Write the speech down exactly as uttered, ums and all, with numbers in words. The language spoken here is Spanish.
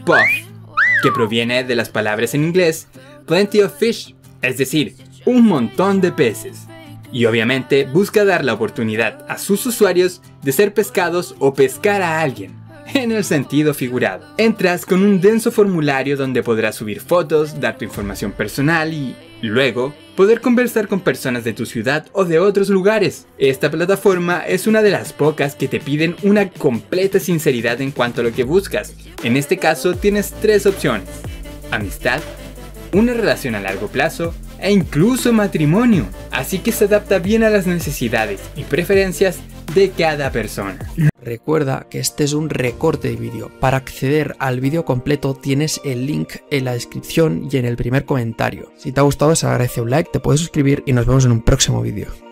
puff, que proviene de las palabras en inglés plenty of fish, es decir, un montón de peces. Y obviamente busca dar la oportunidad a sus usuarios de ser pescados o pescar a alguien, en el sentido figurado. Entras con un denso formulario donde podrás subir fotos, dar tu información personal y, luego, poder conversar con personas de tu ciudad o de otros lugares. Esta plataforma es una de las pocas que te piden una completa sinceridad en cuanto a lo que buscas. En este caso tienes tres opciones: amistad, una relación a largo plazo e incluso matrimonio. Así que se adapta bien a las necesidades y preferencias de cada persona. Recuerda que este es un recorte de vídeo. Para acceder al vídeo completo tienes el link en la descripción y en el primer comentario. Si te ha gustado se agradece un like, te puedes suscribir y nos vemos en un próximo vídeo.